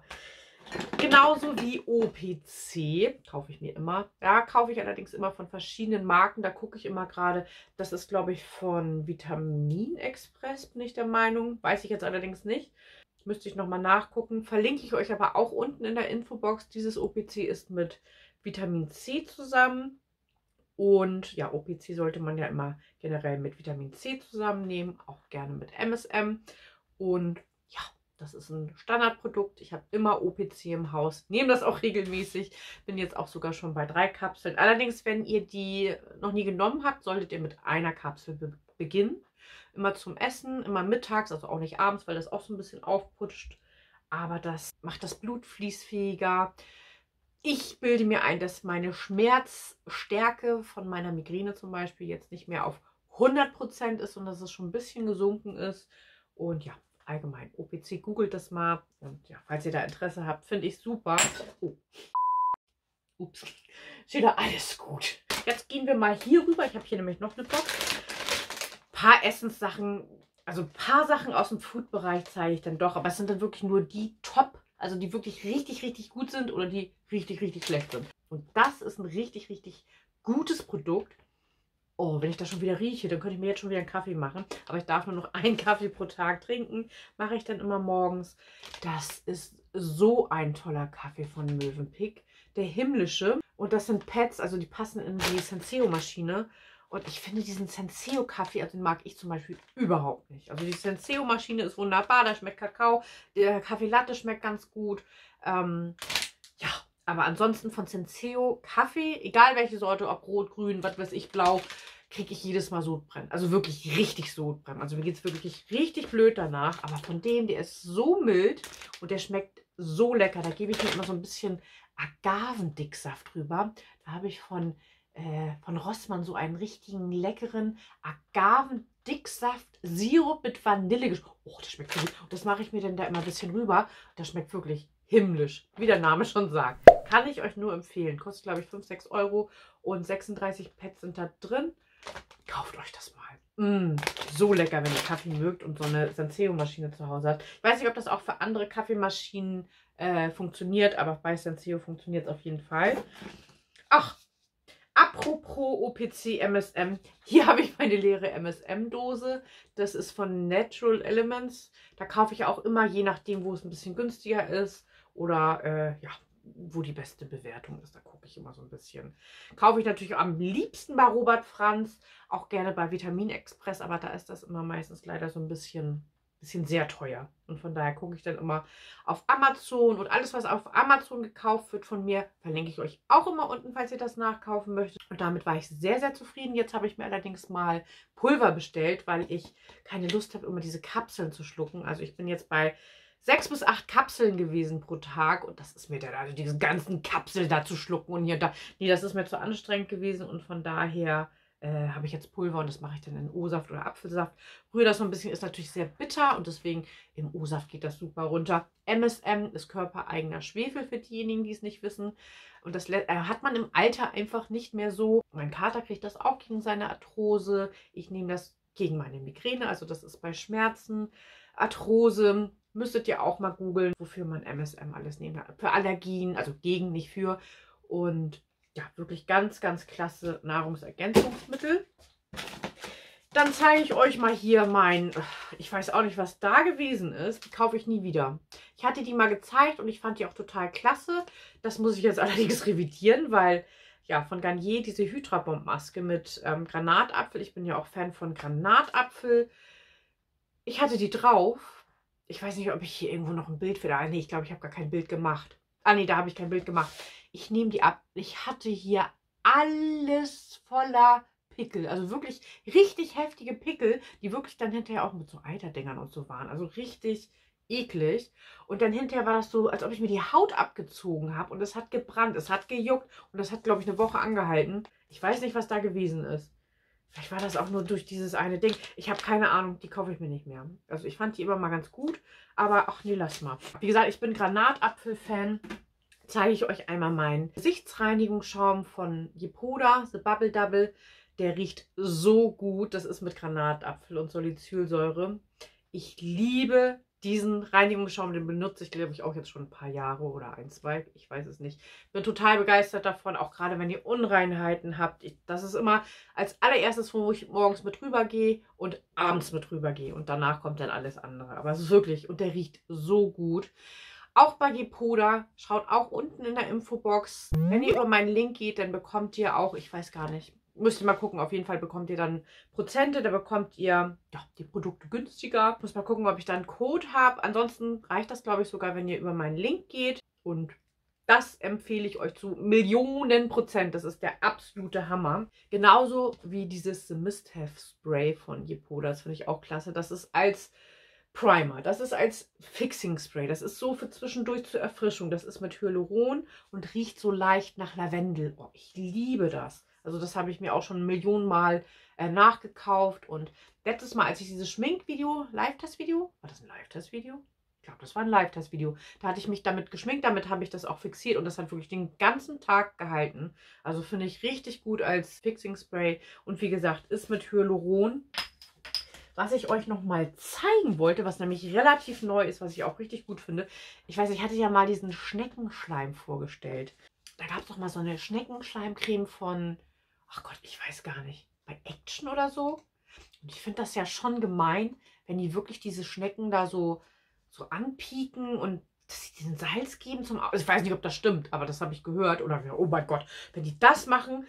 A: Genauso wie O P C kaufe ich mir immer. Da kaufe ich allerdings immer von verschiedenen Marken. Da gucke ich immer gerade, das ist, glaube ich, von Vitamin Express, bin ich der Meinung. Weiß ich jetzt allerdings nicht. Müsste ich nochmal nachgucken. Verlinke ich euch aber auch unten in der Infobox. Dieses O P C ist mit Vitamin C zusammen. Und ja, O P C sollte man ja immer generell mit Vitamin C zusammennehmen. Auch gerne mit M S M. Und ja, das ist ein Standardprodukt. Ich habe immer O P C im Haus. Nehme das auch regelmäßig. Bin jetzt auch sogar schon bei drei Kapseln. Allerdings, wenn ihr die noch nie genommen habt, solltet ihr mit einer Kapsel be beginnen. Immer zum Essen, immer mittags, also auch nicht abends, weil das auch so ein bisschen aufputscht. Aber das macht das Blut fließfähiger. Ich bilde mir ein, dass meine Schmerzstärke von meiner Migräne zum Beispiel jetzt nicht mehr auf hundert Prozent ist und dass es schon ein bisschen gesunken ist. Und ja, allgemein O P C, googelt das mal. Und ja, falls ihr da Interesse habt, finde ich super. Oh. Ups, ist wieder alles gut. Jetzt gehen wir mal hier rüber. Ich habe hier nämlich noch eine Box. Ein paar Essenssachen, also ein paar Sachen aus dem Food-Bereich zeige ich dann doch. Aber es sind dann wirklich nur die Top, also die wirklich richtig, richtig gut sind oder die richtig, richtig schlecht sind. Und das ist ein richtig, richtig gutes Produkt. Oh, wenn ich das schon wieder rieche, dann könnte ich mir jetzt schon wieder einen Kaffee machen. Aber ich darf nur noch einen Kaffee pro Tag trinken. Mache ich dann immer morgens. Das ist so ein toller Kaffee von Mövenpick. Der himmlische. Und das sind Pads, also die passen in die Senseo-Maschine. Und ich finde diesen Senseo-Kaffee, also den mag ich zum Beispiel überhaupt nicht. Also die Senseo-Maschine ist wunderbar, da schmeckt Kakao. Der Kaffee Latte schmeckt ganz gut. Ähm, ja, aber ansonsten von Senseo Kaffee, egal welche Sorte, ob rot, grün, was weiß ich, blau, kriege ich jedes Mal Sodbrennen. Also wirklich richtig Sodbrennen. Also mir geht es wirklich richtig blöd danach. Aber von dem, der ist so mild und der schmeckt so lecker. Da gebe ich mir immer so ein bisschen Agavendicksaft drüber. Da habe ich von, äh, von Rossmann so einen richtigen leckeren Agavendicksaft Sirup mit Vanille. Oh, das schmeckt so gut. Und das mache ich mir dann da immer ein bisschen rüber. Das schmeckt wirklich himmlisch, wie der Name schon sagt. Kann ich euch nur empfehlen. Kostet, glaube ich, fünf, sechs Euro und sechsunddreißig Pads sind da drin. Kauft euch das mal. Mm, so lecker, wenn ihr Kaffee mögt und so eine Senseo-Maschine zu Hause habt. Ich weiß nicht, ob das auch für andere Kaffeemaschinen äh, funktioniert, aber bei Senseo funktioniert es auf jeden Fall. Ach, apropos O P C M S M. Hier habe ich meine leere M S M-Dose. Das ist von Natural Elements. Da kaufe ich auch immer, je nachdem, wo es ein bisschen günstiger ist oder äh, ja, wo die beste Bewertung ist. Da gucke ich immer so ein bisschen. Kaufe ich natürlich am liebsten bei Robert Franz, auch gerne bei Vitamin Express, aber da ist das immer meistens leider so ein bisschen bisschen sehr teuer. Und von daher gucke ich dann immer auf Amazon und alles, was auf Amazon gekauft wird von mir, verlinke ich euch auch immer unten, falls ihr das nachkaufen möchtet. Und damit war ich sehr, sehr zufrieden. Jetzt habe ich mir allerdings mal Pulver bestellt, weil ich keine Lust habe, immer diese Kapseln zu schlucken. Also ich bin jetzt bei sechs bis acht Kapseln gewesen pro Tag und das ist mir dann, also diese ganzen Kapseln da zu schlucken und hier und da. Nee, das ist mir zu anstrengend gewesen und von daher äh, habe ich jetzt Pulver und das mache ich dann in O-Saft oder Apfelsaft. Rühre das so ein bisschen, ist natürlich sehr bitter und deswegen im O-Saft geht das super runter. M S M ist körpereigener Schwefel für diejenigen, die es nicht wissen. Und das äh, hat man im Alter einfach nicht mehr so. Mein Kater kriegt das auch gegen seine Arthrose. Ich nehme das gegen meine Migräne, also das ist bei Schmerzen, Arthrose. Müsstet ihr auch mal googeln, wofür man M S M alles nehmen kann. Für Allergien, also gegen, nicht für. Und ja, wirklich ganz, ganz klasse Nahrungsergänzungsmittel. Dann zeige ich euch mal hier mein, ich weiß auch nicht, was da gewesen ist. Die kaufe ich nie wieder. Ich hatte die mal gezeigt und ich fand die auch total klasse. Das muss ich jetzt allerdings revidieren, weil ja, von Garnier diese Hydra-Bomb-Maske mit ähm, Granatapfel. Ich bin ja auch Fan von Granatapfel. Ich hatte die drauf. Ich weiß nicht, ob ich hier irgendwo noch ein Bild für da. Nee, ich glaube, ich habe gar kein Bild gemacht. Ah, nee, da habe ich kein Bild gemacht. Ich nehme die ab. Ich hatte hier alles voller Pickel. Also wirklich richtig heftige Pickel, die wirklich dann hinterher auch mit so Eiterdingern und so waren. Also richtig eklig. Und dann hinterher war das so, als ob ich mir die Haut abgezogen habe. Und es hat gebrannt, es hat gejuckt. Und das hat, glaube ich, eine Woche angehalten. Ich weiß nicht, was da gewesen ist. Vielleicht war das auch nur durch dieses eine Ding. Ich habe keine Ahnung, die kaufe ich mir nicht mehr. Also ich fand die immer mal ganz gut, aber ach nee, lass mal. Wie gesagt, ich bin Granatapfel-Fan. Zeige ich euch einmal meinen Gesichtsreinigungsschaum von Yepoda, The Bubble Double. Der riecht so gut. Das ist mit Granatapfel und Salicylsäure. Ich liebe diesen Reinigungsschaum, den benutze ich, glaube ich, auch jetzt schon ein paar Jahre oder ein, zwei, ich weiß es nicht. Bin total begeistert davon, auch gerade wenn ihr Unreinheiten habt. Ich, das ist immer als allererstes, wo ich morgens mit rüber gehe und abends mit rüber gehe. Und danach kommt dann alles andere. Aber es ist wirklich, und der riecht so gut. Auch bei Yepoda, schaut auch unten in der Infobox. Wenn ihr über meinen Link geht, dann bekommt ihr auch, ich weiß gar nicht, müsst ihr mal gucken, auf jeden Fall bekommt ihr dann Prozente, da bekommt ihr ja, die Produkte günstiger. Muss mal gucken, ob ich da einen Code habe. Ansonsten reicht das, glaube ich, sogar, wenn ihr über meinen Link geht. Und das empfehle ich euch zu Millionen Prozent. Das ist der absolute Hammer. Genauso wie dieses The Mist Have Spray von Yepoda. Das finde ich auch klasse. Das ist als Primer. Das ist als Fixing Spray. Das ist so für zwischendurch zur Erfrischung. Das ist mit Hyaluron und riecht so leicht nach Lavendel. Oh, ich liebe das. Also das habe ich mir auch schon Millionen Mal äh, nachgekauft. Und letztes Mal, als ich dieses Schminkvideo, Live-Test-Video, war das ein Live-Test-Video? Ich glaube, das war ein Live-Test-Video. Da hatte ich mich damit geschminkt, damit habe ich das auch fixiert und das hat wirklich den ganzen Tag gehalten. Also finde ich richtig gut als Fixing Spray. Und wie gesagt, ist mit Hyaluron. Was ich euch noch mal zeigen wollte, was nämlich relativ neu ist, was ich auch richtig gut finde. Ich weiß, ich hatte ja mal diesen Schneckenschleim vorgestellt. Da gab es doch mal so eine Schneckenschleimcreme von, ach Gott, ich weiß gar nicht, bei Action oder so. Und ich finde das ja schon gemein, wenn die wirklich diese Schnecken da so, so anpieken und dass sie diesen Salz geben zum... Also ich weiß nicht, ob das stimmt, aber das habe ich gehört. Oder, oh mein Gott, wenn die das machen...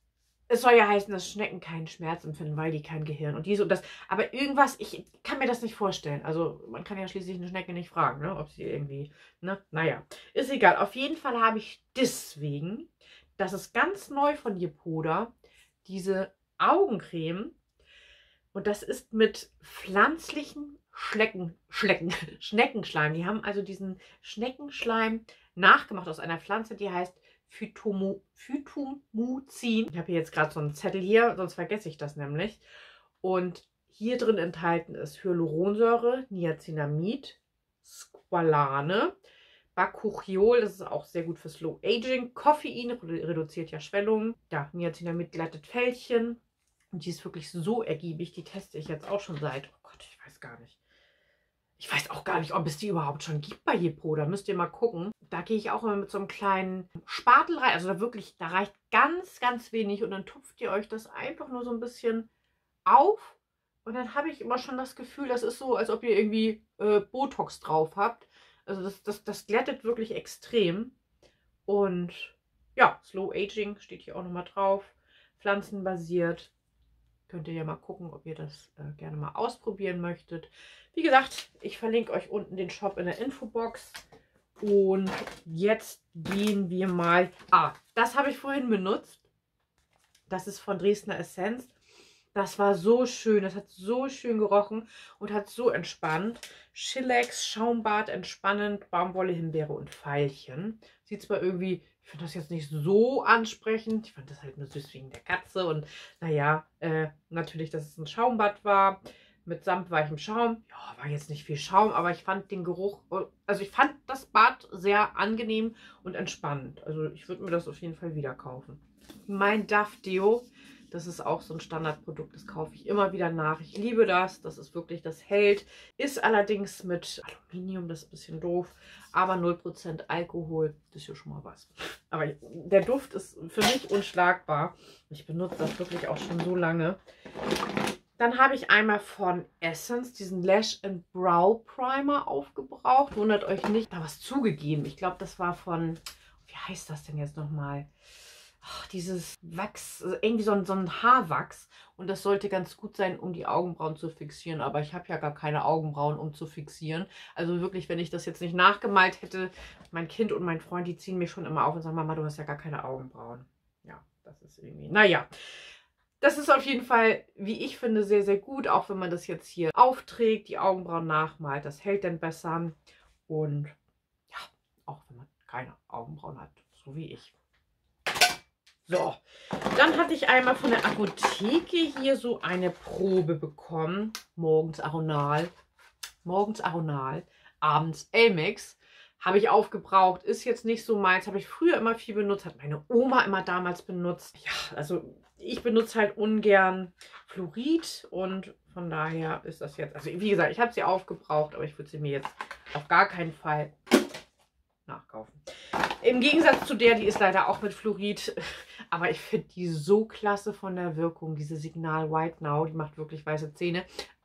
A: Es soll ja heißen, dass Schnecken keinen Schmerz empfinden, weil die kein Gehirn und dies und das. Aber irgendwas, ich kann mir das nicht vorstellen. Also man kann ja schließlich eine Schnecke nicht fragen, ne, ob sie irgendwie, ne, naja. Ist egal. Auf jeden Fall habe ich deswegen, das ist ganz neu von Yepoda, diese Augencreme. Und das ist mit pflanzlichen Schlecken, Schlecken, Schneckenschleim. Die haben also diesen Schneckenschleim nachgemacht aus einer Pflanze, die heißt Phytomu, Phytomycin. Ich habe hier jetzt gerade so einen Zettel hier, sonst vergesse ich das nämlich. Und hier drin enthalten ist Hyaluronsäure, Niacinamid, Squalane, Bakuchiol, das ist auch sehr gut für Slow Aging. Koffein reduziert ja Schwellungen. Ja, Niacinamid glättet Fältchen. Und die ist wirklich so ergiebig. Die teste ich jetzt auch schon seit, oh Gott, ich weiß gar nicht. Ich weiß auch gar nicht, ob es die überhaupt schon gibt bei Yepoda. Müsst ihr mal gucken. Da gehe ich auch immer mit so einem kleinen Spatel rein. Also da wirklich, da reicht ganz, ganz wenig. Und dann tupft ihr euch das einfach nur so ein bisschen auf. Und dann habe ich immer schon das Gefühl, das ist so, als ob ihr irgendwie äh, Botox drauf habt. Also das, das, das glättet wirklich extrem. Und ja, Slow Aging steht hier auch nochmal drauf. Pflanzenbasiert. Könnt ihr ja mal gucken, ob ihr das äh, gerne mal ausprobieren möchtet. Wie gesagt, ich verlinke euch unten den Shop in der Infobox. Und jetzt gehen wir mal... Ah, das habe ich vorhin benutzt. Das ist von Dresdner Essenz. Das war so schön. Das hat so schön gerochen und hat so entspannt. Chillax, Schaumbad, entspannend, Baumwolle, Himbeere und Veilchen. Sieht zwar irgendwie... Ich finde das jetzt nicht so ansprechend. Ich fand das halt nur süß wegen der Katze. Und naja, äh, natürlich, dass es ein Schaumbad war. Mit samtweichem Schaum. Ja, war jetzt nicht viel Schaum, aber ich fand den Geruch... Also ich fand das Bad sehr angenehm und entspannend. Also ich würde mir das auf jeden Fall wieder kaufen. Mein Dove Deo. Das ist auch so ein Standardprodukt. Das kaufe ich immer wieder nach. Ich liebe das. Das ist wirklich, das hält. Ist allerdings mit Aluminium. Das ist ein bisschen doof. Aber null Prozent Alkohol, das ist ja schon mal was. Aber der Duft ist für mich unschlagbar. Ich benutze das wirklich auch schon so lange. Dann habe ich einmal von Essence diesen Lash and Brow Primer aufgebraucht. Wundert euch nicht, da was zugegeben. Ich glaube, das war von, wie heißt das denn jetzt nochmal? Ach, dieses Wachs, also irgendwie so ein, so ein Haarwachs. Und das sollte ganz gut sein, um die Augenbrauen zu fixieren. Aber ich habe ja gar keine Augenbrauen, um zu fixieren. Also wirklich, wenn ich das jetzt nicht nachgemalt hätte, mein Kind und mein Freund, die ziehen mich schon immer auf und sagen, Mama, du hast ja gar keine Augenbrauen. Ja, das ist irgendwie, naja. Das ist auf jeden Fall, wie ich finde, sehr, sehr gut. Auch wenn man das jetzt hier aufträgt, die Augenbrauen nachmalt. Das hält dann besser. Und ja, auch wenn man keine Augenbrauen hat, so wie ich. So, dann hatte ich einmal von der Apotheke hier so eine Probe bekommen. Morgens Aronal, morgens Aronal, abends Elmex. Habe ich aufgebraucht, ist jetzt nicht so meins. Habe ich früher immer viel benutzt, hat meine Oma immer damals benutzt. Ja, also ich benutze halt ungern Fluorid und von daher ist das jetzt, also wie gesagt, ich habe sie aufgebraucht, aber ich würde sie mir jetzt auf gar keinen Fall nachkaufen. Im Gegensatz zu der, die ist leider auch mit Fluorid, aber ich finde die so klasse von der Wirkung, diese Signal White Now, die macht wirklich weiße Zähne.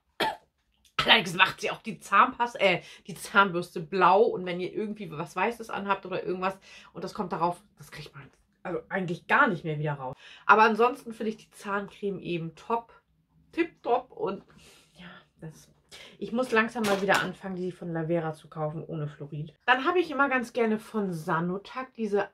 A: Allerdings macht sie auch die Zahnpasta, äh, die Zahnbürste blau und wenn ihr irgendwie was Weißes anhabt oder irgendwas und das kommt darauf, das kriegt man also eigentlich gar nicht mehr wieder raus. Aber ansonsten finde ich die Zahncreme eben top, tipptopp und ja, das... Ich muss langsam mal wieder anfangen, die von Lavera zu kaufen, ohne Fluorid. Dann habe ich immer ganz gerne von Sanotac diese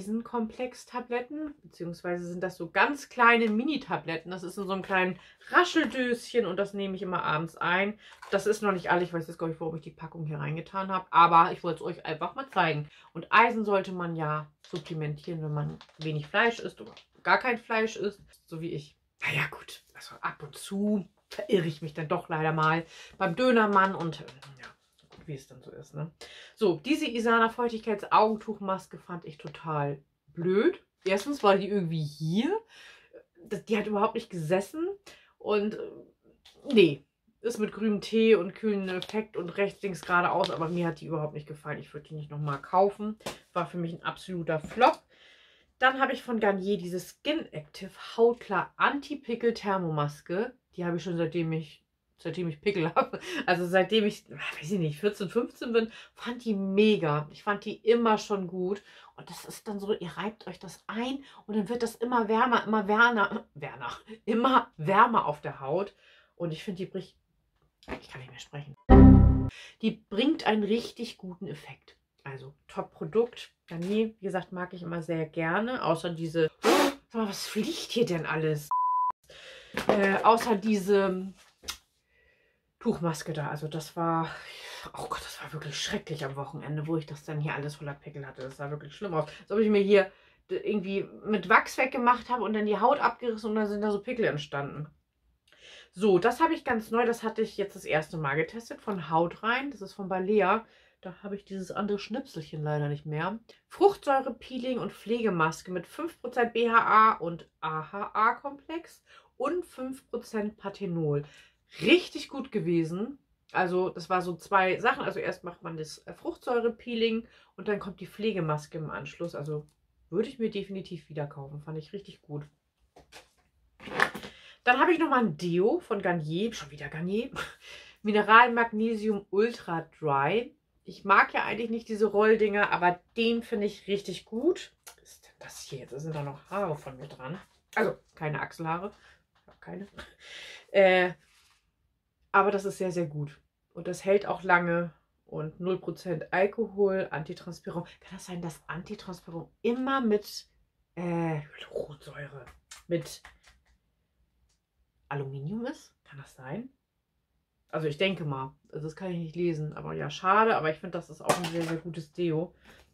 A: Eisenkomplex-Tabletten. Beziehungsweise sind das so ganz kleine Mini-Tabletten. Das ist in so einem kleinen Rascheldöschen und das nehme ich immer abends ein. Das ist noch nicht alle. Ich weiß jetzt gar nicht, warum ich die Packung hier reingetan habe. Aber ich wollte es euch einfach mal zeigen. Und Eisen sollte man ja supplementieren, wenn man wenig Fleisch isst oder gar kein Fleisch isst. So wie ich. Naja gut, also ab und zu verirre ich mich dann doch leider mal beim Dönermann und ja, wie es dann so ist, ne? So, diese Isana Feuchtigkeits-Augentuchmaske fand ich total blöd. Erstens war die irgendwie hier. Die hat überhaupt nicht gesessen und nee, ist mit grünem Tee und kühlen Effekt und rechts, links geradeaus, aber mir hat die überhaupt nicht gefallen. Ich würde die nicht nochmal kaufen. War für mich ein absoluter Flop. Dann habe ich von Garnier diese Skin Active Hautklar Anti-Pickel Thermomaske. Die habe ich schon seitdem ich, seitdem ich Pickel habe. Also seitdem ich, weiß ich nicht, vierzehn, fünfzehn bin, fand die mega. Ich fand die immer schon gut. Und das ist dann so, ihr reibt euch das ein und dann wird das immer wärmer, immer wärmer, wärmer, immer wärmer auf der Haut. Und ich finde, die bricht, ich kann nicht mehr sprechen. Die bringt einen richtig guten Effekt. Also Top-Produkt. Garnier, wie gesagt, mag ich immer sehr gerne. Außer diese, oh, sag mal, was fliegt hier denn alles? Äh, außer diese Tuchmaske da. Also das war, oh Gott, das war wirklich schrecklich am Wochenende, wo ich das dann hier alles voller Pickel hatte. Das sah wirklich schlimm aus. Als ob ich mir hier irgendwie mit Wachs weggemacht habe und dann die Haut abgerissen und dann sind da so Pickel entstanden. So, das habe ich ganz neu. Das hatte ich jetzt das erste Mal getestet von Hautrein. Das ist von Balea. Da habe ich dieses andere Schnipselchen leider nicht mehr. Fruchtsäure-Peeling und Pflegemaske mit fünf Prozent B H A und A H A-Komplex und fünf Prozent Panthenol. Richtig gut gewesen. Also das war so zwei Sachen. Also erst macht man das Fruchtsäure-Peeling und dann kommt die Pflegemaske im Anschluss. Also würde ich mir definitiv wieder kaufen. Fand ich richtig gut. Dann habe ich nochmal ein Deo von Garnier. Schon wieder Garnier. Mineral Magnesium Ultra Dry. Ich mag ja eigentlich nicht diese Rolldinger, aber den finde ich richtig gut. Was ist denn das hier? Jetzt sind da noch Haare von mir dran. Also keine Achselhaare. habe keine. Äh, aber das ist sehr, sehr gut. Und das hält auch lange. Und null Prozent Alkohol, Antitranspirant. Kann das sein, dass Antitranspirant immer mit äh, Hyaluronsäure, mit Aluminium ist? Kann das sein? Also ich denke mal. Also das kann ich nicht lesen. Aber ja, schade. Aber ich finde, das ist auch ein sehr, sehr gutes Deo.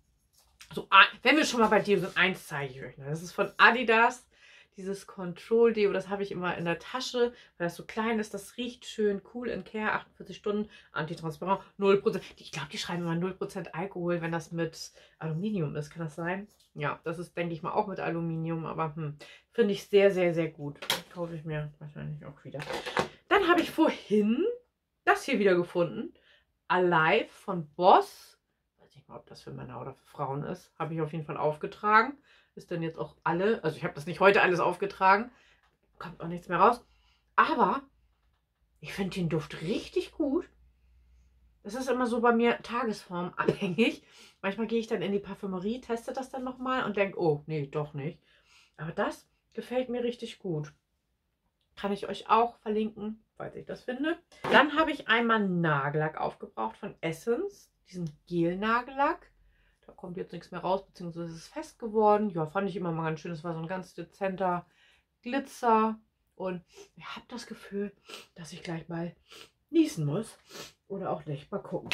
A: So, wenn wir schon mal bei Deo sind, eins zeige ich euch noch. Das ist von Adidas. Dieses Control Deo, das habe ich immer in der Tasche, weil das so klein ist. Das riecht schön, cool in Care, achtundvierzig Stunden, antitransparent, null Prozent. Ich glaube, die schreiben immer null Prozent Alkohol, wenn das mit Aluminium ist. Kann das sein? Ja, das ist, denke ich mal, auch mit Aluminium. Aber hm, finde ich sehr, sehr, sehr gut. Kaufe ich mir wahrscheinlich auch wieder. Dann habe ich vorhin das hier wieder gefunden. Alive von Boss. Weiß nicht mal, ob das für Männer oder für Frauen ist. Habe ich auf jeden Fall aufgetragen. Ist dann jetzt auch alle, also ich habe das nicht heute alles aufgetragen, kommt auch nichts mehr raus, aber ich finde den Duft richtig gut. Das ist immer so bei mir tagesformabhängig. Manchmal gehe ich dann in die Parfümerie, teste das dann nochmal und denke, oh, nee, doch nicht. Aber das gefällt mir richtig gut. Kann ich euch auch verlinken, falls ich das finde. Dann habe ich einmal Nagellack aufgebraucht von Essence, diesen Gel-Nagellack. Da kommt jetzt nichts mehr raus, beziehungsweise ist es fest geworden. Ja, fand ich immer mal ganz schön. Es war so ein ganz dezenter Glitzer. Und ich habe das Gefühl, dass ich gleich mal niesen muss. Oder auch nicht. Mal gucken.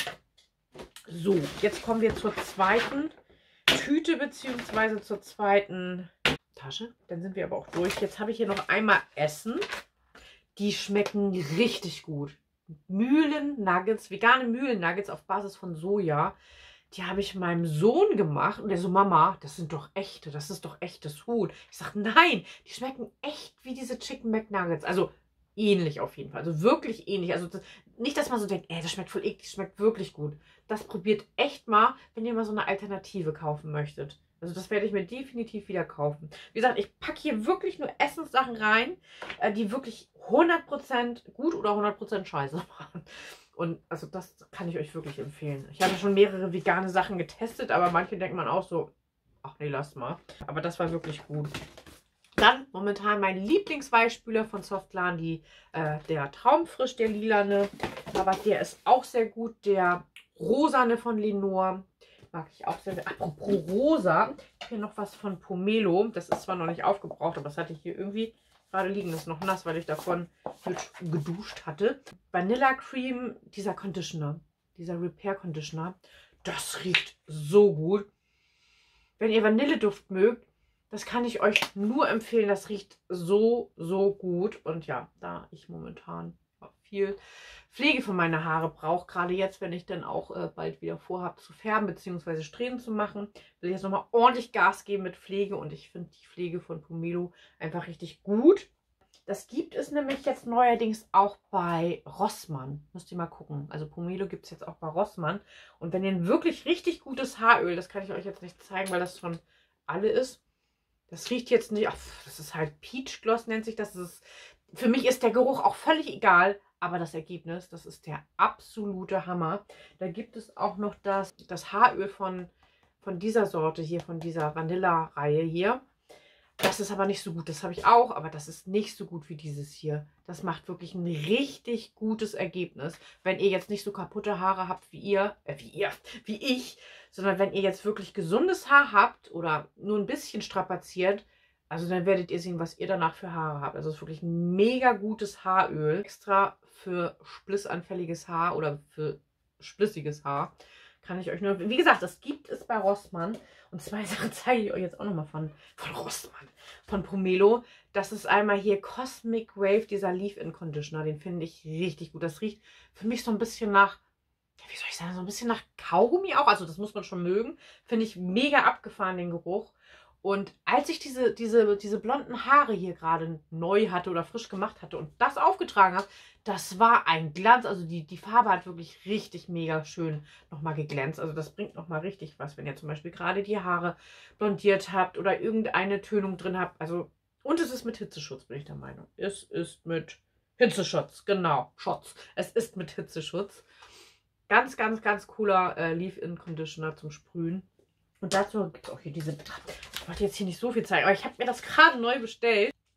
A: So, jetzt kommen wir zur zweiten Tüte, beziehungsweise zur zweiten Tasche. Dann sind wir aber auch durch. Jetzt habe ich hier noch einmal Essen. Die schmecken richtig gut. Mühlen-Nuggets, vegane Mühlen-Nuggets auf Basis von Soja. Die habe ich meinem Sohn gemacht und der so, Mama, das sind doch echte, das ist doch echtes Huhn. Ich sage, nein, die schmecken echt wie diese Chicken McNuggets. Also ähnlich auf jeden Fall, also wirklich ähnlich. Also das, nicht, dass man so denkt, ey, das schmeckt voll eklig, das schmeckt wirklich gut. Das probiert echt mal, wenn ihr mal so eine Alternative kaufen möchtet. Also das werde ich mir definitiv wieder kaufen. Wie gesagt, ich packe hier wirklich nur Essenssachen rein, die wirklich hundert Prozent gut oder hundert Prozent scheiße machen. Und also das kann ich euch wirklich empfehlen. Ich habe schon mehrere vegane Sachen getestet, aber manche denkt man auch so, ach nee, lass mal. Aber das war wirklich gut. Dann momentan mein Lieblingsweichspüler von Softlan, die, äh, der Traumfrisch, der lilane. Aber der ist auch sehr gut. Der rosane von Lenor mag ich auch sehr. Apropos rosa, ich habe hier noch was von Pomelo. Das ist zwar noch nicht aufgebraucht, aber das hatte ich hier irgendwie gerade liegen. Das ist noch nass, weil ich davon geduscht hatte. Vanilla Cream, dieser Conditioner, dieser Repair Conditioner, das riecht so gut. Wenn ihr Vanilleduft mögt, das kann ich euch nur empfehlen. Das riecht so, so gut. Und ja, da ich momentan viel Pflege für meine Haare brauche, gerade jetzt, wenn ich dann auch äh, bald wieder vorhabe zu färben bzw. Strähnen zu machen, will ich jetzt nochmal ordentlich Gas geben mit Pflege. Und ich finde die Pflege von Pomelo einfach richtig gut. Das gibt es nämlich jetzt neuerdings auch bei Rossmann. Müsst ihr mal gucken. Also Pomelo gibt es jetzt auch bei Rossmann. Und wenn ihr ein wirklich richtig gutes Haaröl, das kann ich euch jetzt nicht zeigen, weil das von alle ist. Das riecht jetzt nicht, ach, das ist halt Peach Gloss nennt sich das. Das ist, für mich ist der Geruch auch völlig egal, aber das Ergebnis, das ist der absolute Hammer. Da gibt es auch noch das, das Haaröl von, von dieser Sorte hier, von dieser Vanilla-Reihe hier. Das ist aber nicht so gut. Das habe ich auch, aber das ist nicht so gut wie dieses hier. Das macht wirklich ein richtig gutes Ergebnis. Wenn ihr jetzt nicht so kaputte Haare habt wie ihr, äh, wie ihr, wie ich, sondern wenn ihr jetzt wirklich gesundes Haar habt oder nur ein bisschen strapaziert, also dann werdet ihr sehen, was ihr danach für Haare habt. Also es ist wirklich ein mega gutes Haaröl. Extra für splissanfälliges Haar oder für splissiges Haar. Kann ich euch nur, wie gesagt, das gibt es bei Rossmann. Und zwei Sachen zeige ich euch jetzt auch nochmal von, von Rossmann, von Pomelo. Das ist einmal hier Cosmic Wave, dieser Leave-In Conditioner. Den finde ich richtig gut. Das riecht für mich so ein bisschen nach, wie soll ich sagen, so ein bisschen nach Kaugummi auch. Also das muss man schon mögen. Finde ich mega abgefahren, den Geruch. Und als ich diese, diese, diese blonden Haare hier gerade neu hatte oder frisch gemacht hatte und das aufgetragen habe, das war ein Glanz. Also die, die Farbe hat wirklich richtig mega schön nochmal geglänzt. Also das bringt nochmal richtig was, wenn ihr zum Beispiel gerade die Haare blondiert habt oder irgendeine Tönung drin habt. Also, und es ist mit Hitzeschutz, bin ich der Meinung. Es ist mit Hitzeschutz, genau, Schutz. Es ist mit Hitzeschutz. Ganz, ganz, ganz cooler äh, Leave-In-Conditioner zum Sprühen. Und dazu gibt es auch hier diese, ich wollte jetzt hier nicht so viel zeigen, aber ich habe mir das gerade neu bestellt.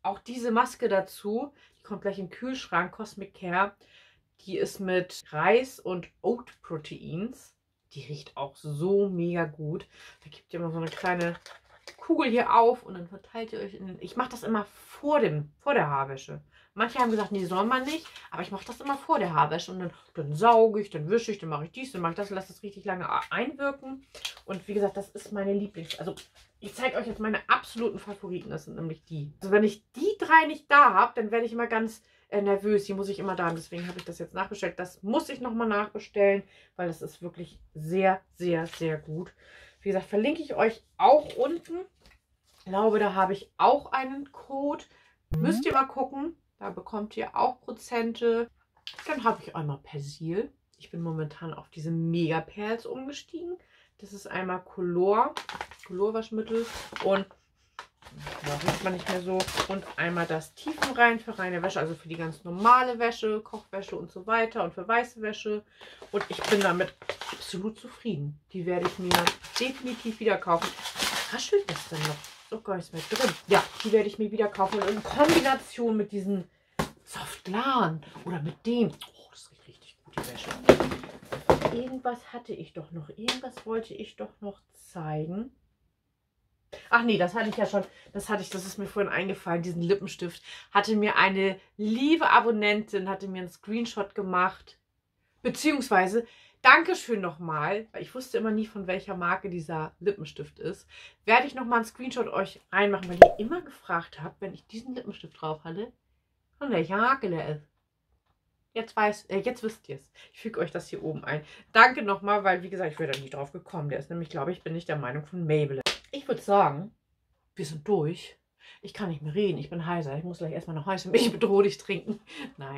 A: auch diese Maske dazu, die kommt gleich im Kühlschrank, Cosmic Care. Die ist mit Reis und Oat Proteins. Die riecht auch so mega gut. Da gibt ihr immer so eine kleine Kugel hier auf und dann verteilt ihr euch in den... Ich mache das immer vor, dem, vor der Haarwäsche. Manche haben gesagt, nee, soll man nicht. Aber ich mache das immer vor der Haarwäsche. Und dann, dann sauge ich, dann wische ich, dann mache ich dies, dann mache ich das. Lasse das richtig lange einwirken. Und wie gesagt, das ist meine Lieblings... Also ich zeige euch jetzt meine absoluten Favoriten. Das sind nämlich die. Also wenn ich die drei nicht da habe, dann werde ich immer ganz äh, nervös. Die muss ich immer da haben. Deswegen habe ich das jetzt nachbestellt. Das muss ich nochmal nachbestellen, weil das ist wirklich sehr, sehr, sehr gut. Wie gesagt, verlinke ich euch auch unten. Ich glaube, da habe ich auch einen Code. Müsst ihr mal gucken. Da bekommt ihr auch Prozente. Dann habe ich einmal Persil. Ich bin momentan auf diese Mega Perls umgestiegen. Das ist einmal Color, Colorwaschmittel und da riecht man nicht mehr so. Und einmal das Tiefenrein für reine Wäsche, also für die ganz normale Wäsche, Kochwäsche und so weiter und für weiße Wäsche. Und ich bin damit absolut zufrieden. Die werde ich mir definitiv wieder kaufen. Was raschelt das denn noch? Ist doch gar nichts mehr drin. Ja, die werde ich mir wieder kaufen. Und in Kombination mit diesen Softlan oder mit dem. Oh, das riecht richtig gut, die Wäsche. Irgendwas hatte ich doch noch. Irgendwas wollte ich doch noch zeigen. Ach nee, das hatte ich ja schon. Das hatte ich, das ist mir vorhin eingefallen. Diesen Lippenstift hatte mir eine liebe Abonnentin, hatte mir einen Screenshot gemacht. Beziehungsweise, Dankeschön nochmal, weil ich wusste immer nie, von welcher Marke dieser Lippenstift ist. Werde ich nochmal einen Screenshot euch reinmachen, weil ihr immer gefragt habt, wenn ich diesen Lippenstift drauf hatte, von welcher Marke der ist. Jetzt weiß, äh, jetzt wisst ihr es. Ich füge euch das hier oben ein. Danke nochmal, weil, wie gesagt, ich wäre da nicht drauf gekommen. Der ist nämlich, glaube ich, bin ich der Meinung von Maybelline. Ich würde sagen, wir sind durch. Ich kann nicht mehr reden. Ich bin heiser. Ich muss gleich erstmal noch heiße Milch mit Honig trinken. Nein.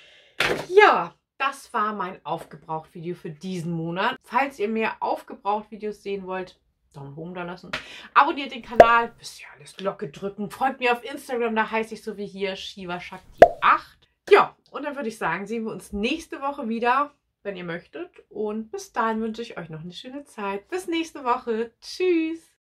A: Ja, das war mein Aufgebraucht-Video für diesen Monat. Falls ihr mehr Aufgebraucht-Videos sehen wollt, Daumen hoch da lassen. Abonniert den Kanal. Wisst ihr alles. Glocke drücken. Folgt mir auf Instagram. Da heiße ich so wie hier Shiva Shakti acht. Ja, und dann würde ich sagen, sehen wir uns nächste Woche wieder, wenn ihr möchtet. Und bis dahin wünsche ich euch noch eine schöne Zeit. Bis nächste Woche. Tschüss.